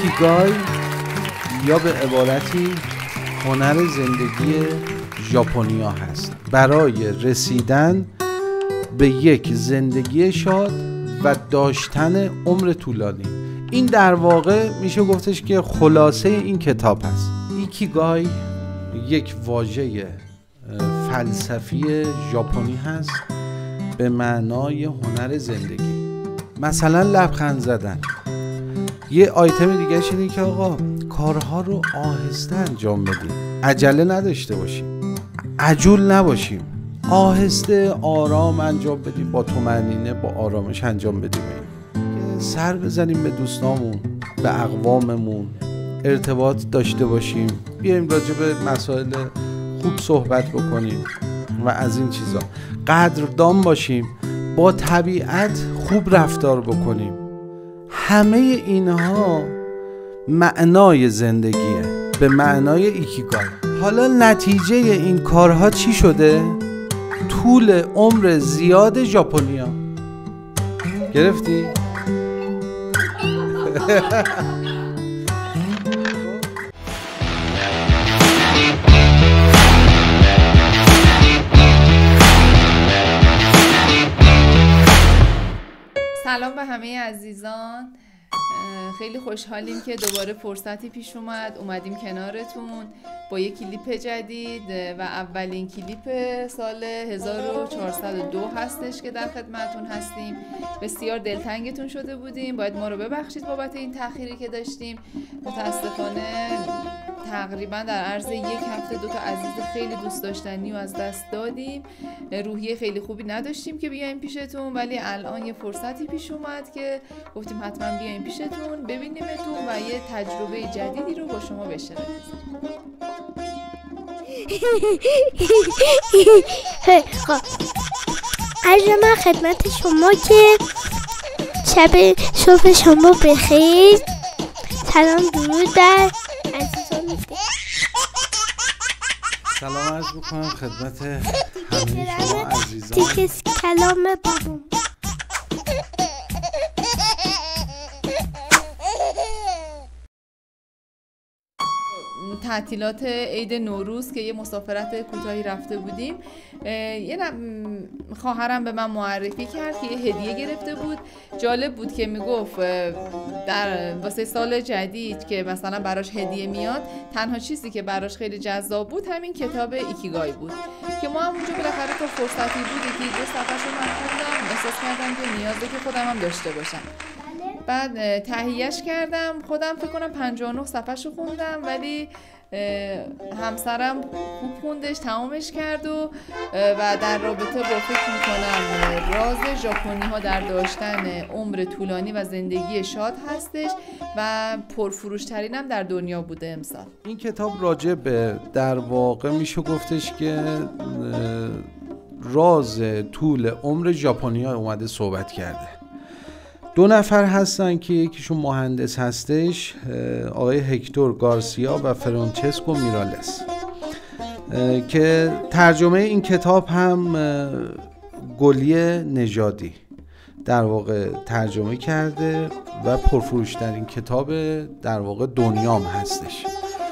ایکیگای یا به عبارتی هنر زندگی ژاپنیا هست برای رسیدن به یک زندگی شاد و داشتن عمر طولانی. این در واقع میشه گفتش که خلاصه این کتاب هست. ایکیگای یک واژه فلسفی ژاپنی هست به معنای هنر زندگی. مثلا لبخند زدن. یه آیتم دیگه شده که آقا کارها رو آهسته انجام بدیم، عجله نداشته باشیم، عجول نباشیم، آهسته آرام انجام بدیم، با طمأنینه با آرامش انجام بدیم، سر بزنیم به دوستامون، به اقواممون، ارتباط داشته باشیم، بیایم راجع به مسائل خوب صحبت بکنیم و از این چیزا، قدردان باشیم، با طبیعت خوب رفتار بکنیم. همه اینها معنای زندگیه به معنای ایکیگای. حالا نتیجه این کارها چی شده؟ طول عمر زیاد ژاپنیا. گرفتی؟ سلام به همه عزیزان، خیلی خوشحالیم که دوباره فرصتی پیش اومدیم کنارتون با یک کلیپ جدید و اولین کلیپ سال 1402 هستش که در خدمتون هستیم. بسیار دلتنگتون شده بودیم، باید ما رو ببخشید بابت این تأخیری که داشتیم. متاسفانه تقریبا در عرض یک هفته دو تا عزیز خیلی دوست داشتنی و از دست دادیم. روحیه خیلی خوبی نداشتیم که بیایم پیشتون، ولی الان یه فرصتی پیش اومد که گفتیم حتما بیایم پیشتون ببینیمتون و یه تجربه جدیدی رو با شما بشارت بذاریم. عرض من خدمت شما که صبح شما بخیر. سلام درود در عزیزان. سلام عرض میکنم خدمت همه شما عزیزان. دیگه کلام بابام. تعطیلات عید نوروز که یه مسافرت کوتاهی رفته بودیم، یه خواهرم به من معرفی کرد که یه هدیه گرفته بود. جالب بود که میگفت در واسه سال جدید که مثلا براش هدیه میاد، تنها چیزی که براش خیلی جذاب بود همین کتاب ایکیگای بود که ما هم اونجا بالاخره تا فرصتی بود که دو صفحه‌شو من خوندم، احساس کردم که نیازه که خودم هم داشته باشم. بعد تهیهش کردم، خودم فکر کنم 59 صفحه‌شو خوندم، ولی همسرم خوب خوندش، تمامش کرد و در رابطه با فکر میکنم راز ژاپنی ها در داشتن عمر طولانی و زندگی شاد هستش و پرفروشترین هم در دنیا بوده امسال. این کتاب راجع به در واقع میشه گفتش که راز طول عمر ژاپنی ها اومده صحبت کرده. دو نفر هستن که یکیشون مهندس هستش، آقای هکتور گارسیا و فرانچسکو میرالس، که ترجمه این کتاب هم گلی نژادی در واقع ترجمه کرده و پرفروشترین کتاب در واقع دنیام هستش.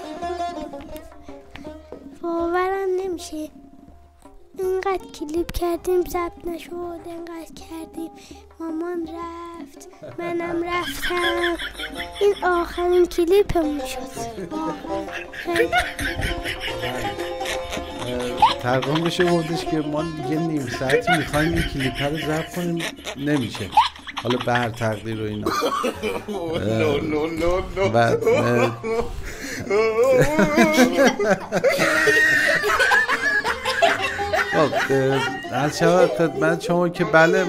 باورم نمیشه اینقدر کلیپ کردیم ضبط نشد، اینقدر کردیم مامان رفت منم رفتم، این آخرین کلیپمون شد. تقریبا بشه گفتش که ما یه نیم ساعتی میخوایم این کلیپ رو ضبط کنیم، نمیشه، حالا به هر تقدیر و اینا. و از شما خدمت شما که بله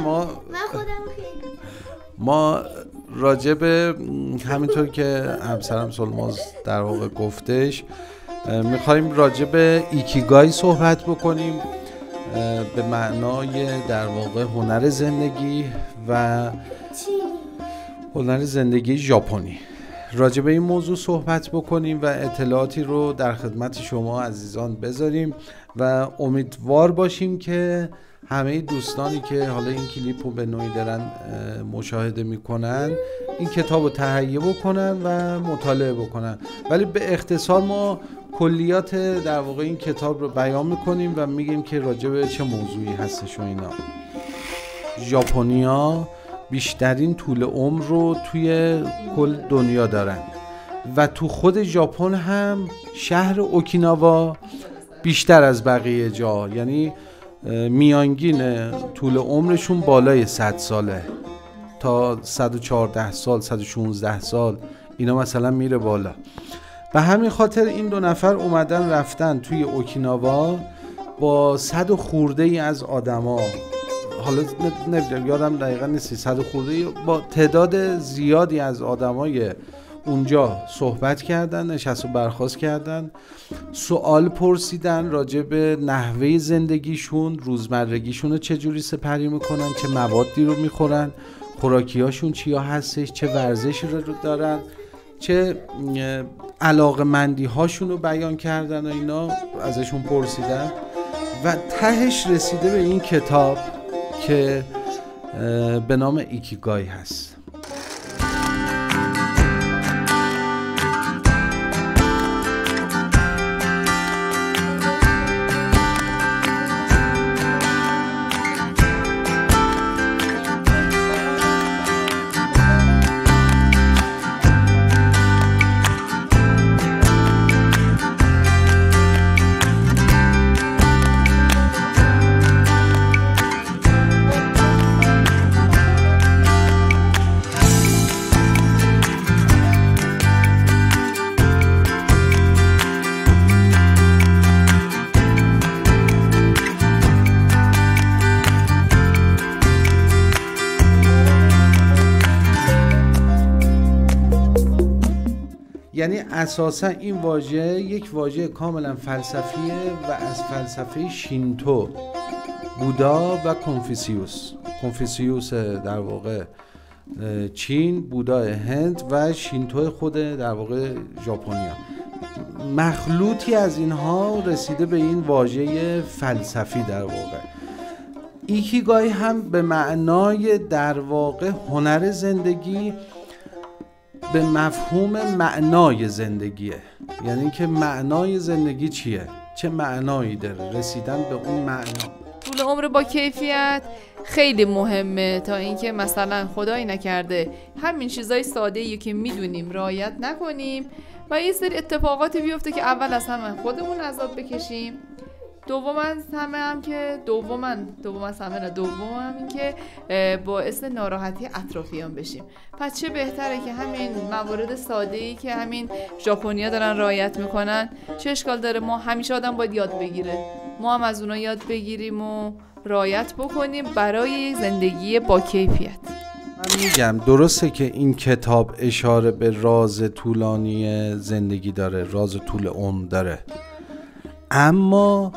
ما راجع به همینطور که همسرم سلماز در واقع گفتش میخوایم راجع به ایکیگای صحبت بکنیم به معنای در واقع هنر زندگی و هنر زندگی ژاپنی. راجع به این موضوع صحبت بکنیم و اطلاعاتی رو در خدمت شما عزیزان بذاریم و امیدوار باشیم که همه دوستانی که حالا این کلیپ رو به نوعی دارن مشاهده میکنن این کتاب رو تهیه بکنن و مطالعه بکنن. ولی به اختصار ما کلیات در واقع این کتاب رو بیان میکنیم و میگیم که راجع به چه موضوعی هستش و اینا. ژاپنیا بیشترین طول عمر رو توی کل دنیا دارن و تو خود ژاپن هم شهر اوکیناوا بیشتر از بقیه جا، یعنی میانگین طول عمرشون بالای 100 ساله تا 114 سال 116 سال اینا مثلا میره بالا. به همین خاطر این دو نفر اومدن رفتن توی اوکیناوا با 100 خورده ای از آدما، حالا نمیدونم یادم دقیقا نیست، 100 خورده ای با تعداد زیادی از آدمای اونجا صحبت کردن، نشست و برخاست کردن، سوال پرسیدن راجع به نحوه زندگیشون، روزمرگیشون رو چجوری سپری میکنن، چه موادی رو میخورن، خوراکیاشون چیا هستش، چه ورزشی رو دارن، چه علاقمندی هاشون رو بیان کردن و اینا ازشون پرسیدن و تهش رسیده به این کتاب که به نام ایکیگای هست. یعنی اساسا این واژه یک واژه کاملا فلسفیه و از فلسفه شینتو، بودا و کنفوسیوس در واقع چین، بودا هند و شینتو خود در واقع ژاپنیا، مخلوطی از اینها رسیده به این واژه فلسفی در واقع. ایکیگای هم به معنای در واقع هنر زندگی به مفهوم معنای زندگیه، یعنی که معنای زندگی چیه، چه معنایی داره، رسیدن به اون معنا. طول عمر با کیفیت خیلی مهمه تا اینکه مثلا خدایی نکرده همین چیزای ساده‌ای که میدونیم رعایت نکنیم و یه سری اتفاقاتی بیفته که اول از همه خودمون عذاب بکشیم، دوم هم این که باعث ناراحتی اطرافیان بشیم. پس چه بهتره که همین موارد ساده‌ای که همین ژاپنیا دارن رعایت میکنن، چه اشکال داره ما همیشه آدم باید یاد بگیره، ما هم از اونا یاد بگیریم و رعایت بکنیم برای یک زندگی با کیفیت. من میگم درسته که این کتاب اشاره به راز طولانی زندگی داره، راز طول عمر داره، اما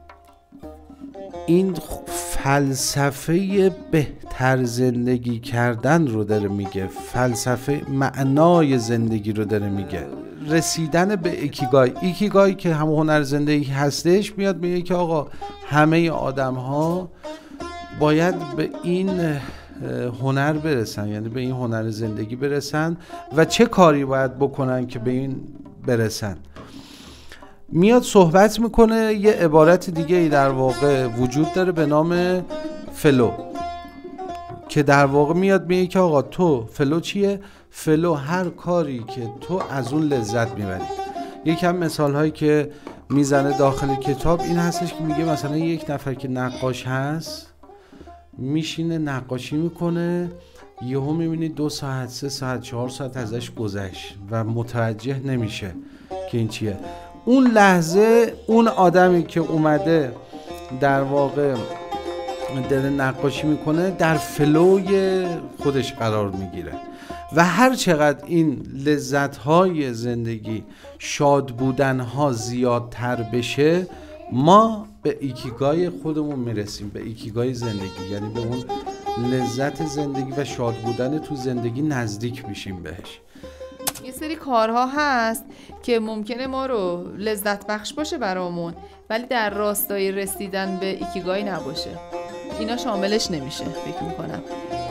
این فلسفه بهتر زندگی کردن رو داره میگه، فلسفه معنای زندگی رو داره میگه، رسیدن به ایکیگای که هم هنر زندگی هستش میاد میگه که آقا همه آدم ها باید به این هنر برسن، یعنی به این هنر زندگی برسن و چه کاری باید بکنن که به این برسن. میاد صحبت میکنه، یه عبارت دیگه ای در واقع وجود داره به نام فلو که در واقع میاد میگه که آقا تو فلو چیه؟ فلو هر کاری که تو از اون لذت میبری. یکم مثال هایی که میزنه داخل کتاب این هستش که میگه مثلا یک نفر که نقاش هست میشینه نقاشی میکنه، یهو میبینی 2 ساعت 3 ساعت 4 ساعت ازش گذشت و متوجه نمیشه که این چیه. اون لحظه اون آدمی که اومده در واقع داره نقاشی میکنه در فلوی خودش قرار میگیره و هر چقدر این لذت‌های زندگی، شاد بودن‌ها زیادتر بشه، ما به ایکیگای خودمون میرسیم، به ایکیگای زندگی، یعنی به اون لذت زندگی و شاد بودن تو زندگی نزدیک میشیم بهش. یه سری کارها هست که ممکنه ما رو لذت بخش باشه برامون ولی در راستای رسیدن به ایکیگای نباشه، اینا شاملش نمیشه فکر میکنم.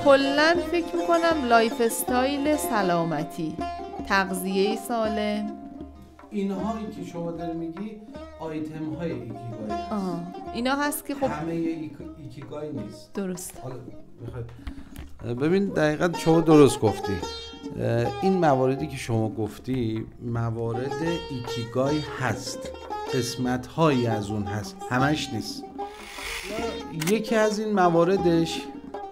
کلن فکر میکنم لایف استایل سلامتی، تغذیه سالم. اینهایی که شما داری میگی آیتم های ایکیگای هست. اینا هست که خب همه ایکیگای نیست. درست. حالا میخواد ببین دقیقاً شما درست گفتی. این مواردی که شما گفتی موارد ایکیگای هست، قسمت هایی از اون هست، همش نیست. یکی از این مواردش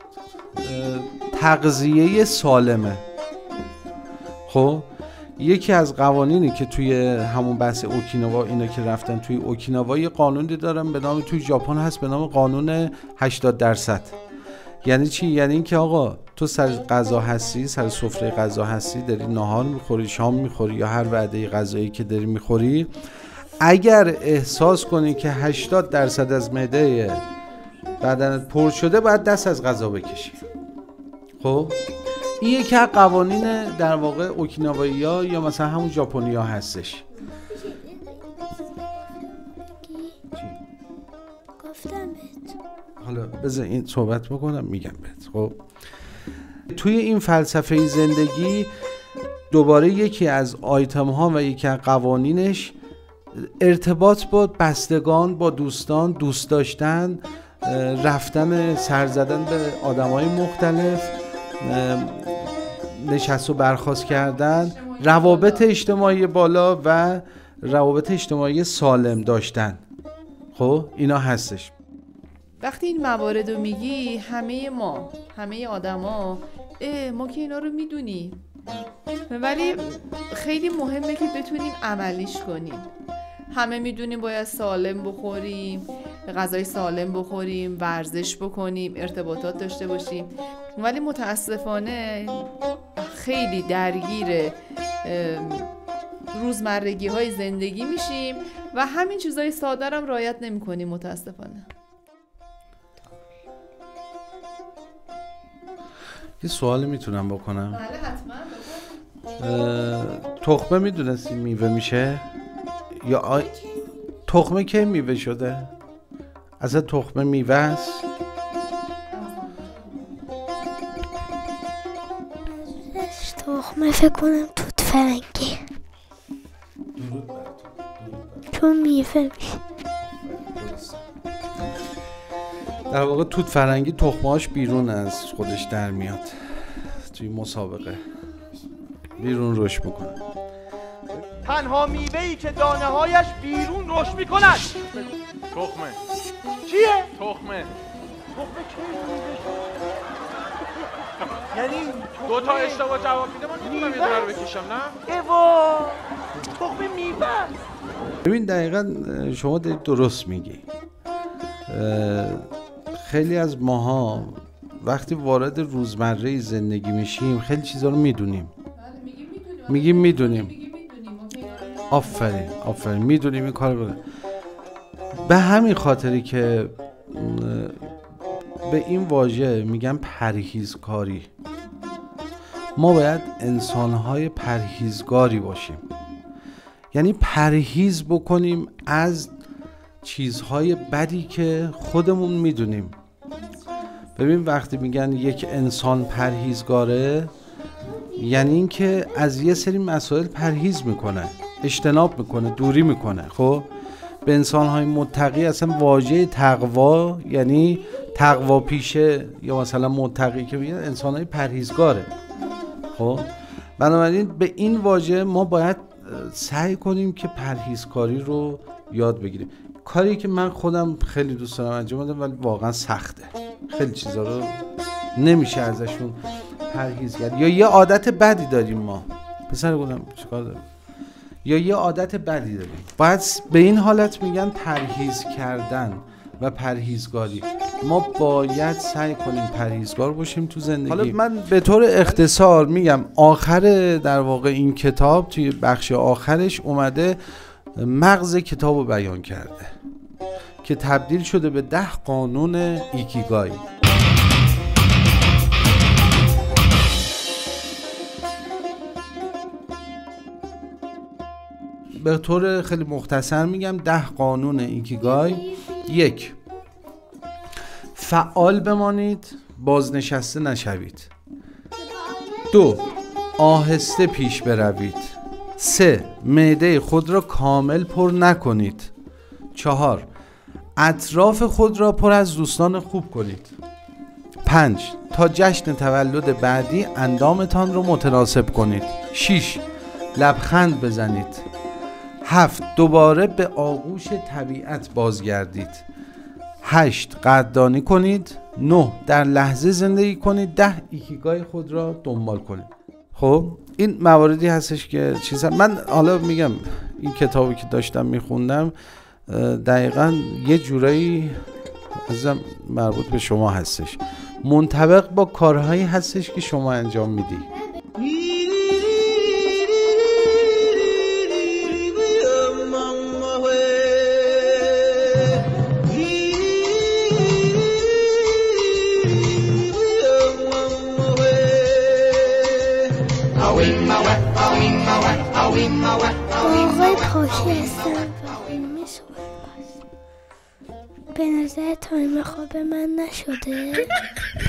تغذیه سالمه. خب یکی از قوانینی که توی همون بحث اوکیناوا، اینا که رفتن توی اوکیناوا یه قانونی دارن به نام، توی ژاپن هست به نام قانون 80%. یعنی چی؟ یعنی این که آقا تو سر غذا هستی، سر سفره غذا هستی، داری نهار میخوری، شام میخوری یا هر وعده غذایی که داری میخوری، اگر احساس کنی که 80% از معده بدنت پر شده باید دست از غذا بکشی. خب این یکی از قوانین در واقع اوکیناوایی‌ها یا مثلا همون ژاپنی‌ها هستش. گفتم بهت. حالا بذار این صحبت بکنم میگم بهت. خب توی این فلسفه زندگی دوباره یکی از آیتم ها و یکی از قوانینش ارتباط با بستگان، با دوستان، دوست داشتن، رفتن سر زدن به آدمای مختلف، نشست و برخاست کردن، روابط اجتماعی بالا و روابط اجتماعی سالم داشتن. خب اینا هستش. وقتی این موارد رو میگی همه آدما ما که اینا رو میدونیم، ولی خیلی مهمه که بتونیم عملیش کنیم. همه میدونیم باید سالم بخوریم، غذای سالم بخوریم، ورزش بکنیم، ارتباطات داشته باشیم، ولی متاسفانه خیلی درگیر روزمرگی های زندگی میشیم و همین چیزای ساده هم رعایت نمی کنیم متاسفانه. یه سوالی میتونم بکنم؟ بله حتما. تخمه میدونستی میوه میشه؟ یا تخمه که میوه شده؟ اصلا تخمه میوه است؟ تخمه فکر کنم توت فرنگی، چون میوه میشه. در واقع توت فرنگی تخمهاش بیرون از خودش در میاد، توی مسابقه بیرون رشد میکنه. تنها میوه‌ای که دانه‌هایش بیرون رشد می‌کند تخمه. چیه؟ تخمه. تخمه کی؟ یعنی دو تا اشتباه جواب میده من میتونم یه دونه رو بکشم نه؟ ایوا تخمه میوه. ببین دقیقاً شما دارید درست میگی. خیلی از ماها وقتی وارد روزمره زندگی میشیم خیلی چیزا رو میدونیم. میگیم میدونیم. آفرین میدونیم این کار رو. به همین خاطری که به این واژه میگم پرهیزکاری، ما باید انسانهای پرهیزگاری باشیم. یعنی پرهیز بکنیم از چیزهای بدی که خودمون میدونیم. ببین وقتی میگن یک انسان پرهیزگاره، یعنی این که از یه سری مسائل پرهیز میکنه، اجتناب میکنه، دوری میکنه. خب به انسانهای متقی اصلا واژه تقوا یعنی تقوا پیشه یا مثلا متقی که میگن انسانهای پرهیزگاره. خب بنابراین به این واژه ما باید سعی کنیم که پرهیزکاری رو یاد بگیریم. کاری که من خودم خیلی دوست دارم انجام بدم ولی واقعا سخته. خیلی چیزا رو نمیشه ازشون پرهیز کرد. یا یه عادت بدی داریم ما، پسر گفتم چیکار داریم، یا یه عادت بدی داریم، باید به این حالت میگن پرهیز کردن و پرهیزگاری. ما باید سعی کنیم پرهیزگار باشیم تو زندگی. حالا من به طور اختصار میگم آخر در واقع این کتاب توی بخش آخرش اومده مغز کتاب رو بیان کرده که تبدیل شده به 10 قانون ایکیگای. به طور خیلی مختصر میگم 10 قانون ایکیگای. 1. فعال بمانید بازنشسته نشوید. 2. آهسته پیش بروید. 3. معده خود را کامل پر نکنید. 4. اطراف خود را پر از دوستان خوب کنید. 5. تا جشن تولد بعدی اندامتان را متناسب کنید. 6. لبخند بزنید. 7. دوباره به آغوش طبیعت بازگردید. 8. قدردانی کنید. 9. در لحظه زندگی کنید. 10. ایکیگای خود را دنبال کنید. خب این مواردی هستش که من حالا میگم این کتابی که داشتم میخوندم دقیقاً یه جورایی ازم مربوط به شما هستش، منطبق با کارهایی هستش که شما انجام میدی. آقای پاکی هستم و خونمی صحبت. به نظر تایم خواب من نشده؟